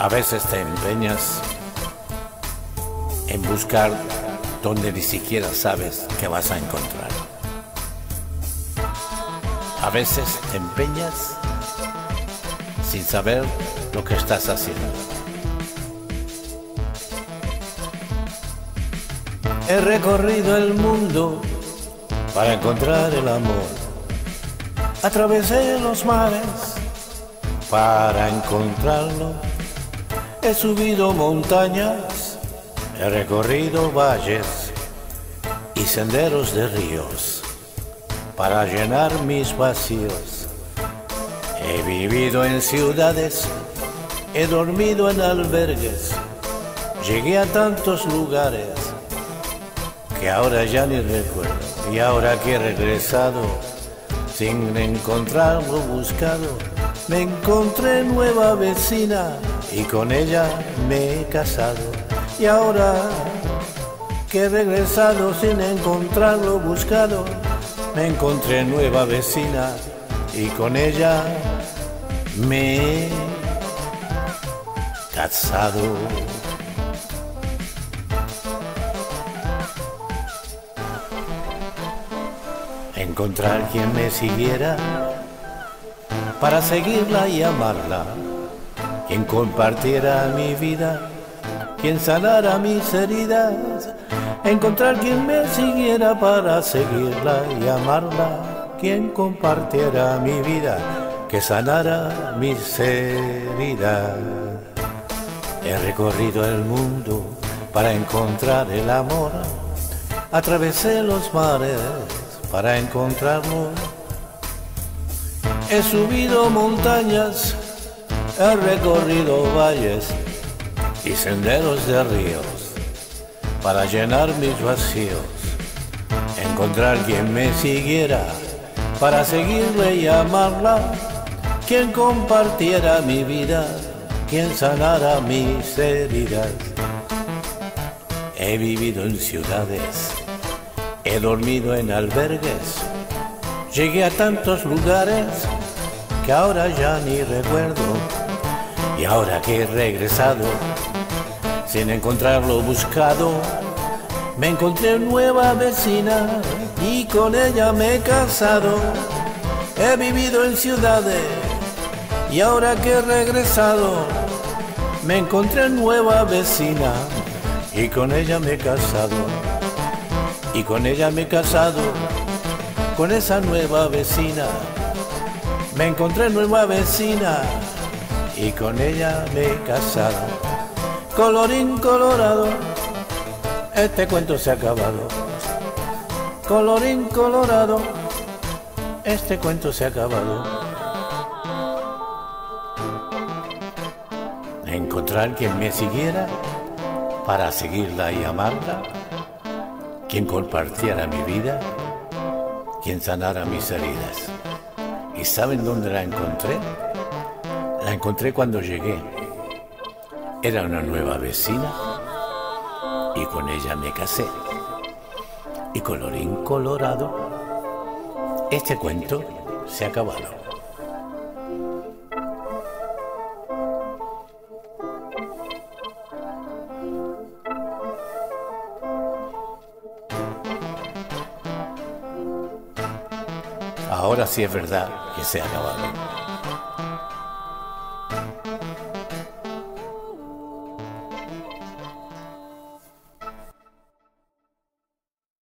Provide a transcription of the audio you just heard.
veces te empeñas en buscar donde ni siquiera sabes que vas a encontrar. A veces te empeñas sin saber lo que estás haciendo. He recorrido el mundo para encontrar el amor. Atravesé los mares para encontrarlo. He subido montañas, he recorrido valles y senderos de ríos para llenar mis vacíos. He vivido en ciudades, he dormido en albergues, llegué a tantos lugares que ahora ya ni recuerdo. Y ahora que he regresado, sin encontrar lo buscado, me encontré nueva vecina y con ella me he casado. Y ahora que he regresado sin encontrar lo buscado, me encontré nueva vecina y con ella me he casado. Encontrar quien me siguiera para seguirla y amarla, quien compartiera mi vida, quien sanara mis heridas. Encontrar quien me siguiera para seguirla y amarla, quien compartiera mi vida, que sanara mis heridas. He recorrido el mundo para encontrar el amor, atravesé los mares para encontrarlo. He subido montañas, he recorrido valles y senderos de ríos para llenar mis vacíos. Encontrar quien me siguiera para seguirle y amarla, quien compartiera mi vida, quien sanara mis heridas. He vivido en ciudades, he dormido en albergues, llegué a tantos lugares que ahora ya ni recuerdo. Y ahora que he regresado, sin encontrar lo buscado, me encontré nueva vecina y con ella me he casado. He vivido en ciudades y ahora que he regresado, me encontré nueva vecina y con ella me he casado. Y con ella me he casado, con esa nueva vecina. Me encontré nueva vecina y con ella me he casado. Colorín colorado, este cuento se ha acabado. Colorín colorado, este cuento se ha acabado. Encontrar quien me siguiera para seguirla y amarla, quien compartiera mi vida, quien sanara mis heridas. ¿Y saben dónde la encontré? La encontré cuando llegué. Era una nueva vecina y con ella me casé. Y colorín colorado, este cuento se ha acabado. Ahora sí es verdad que se ha acabado.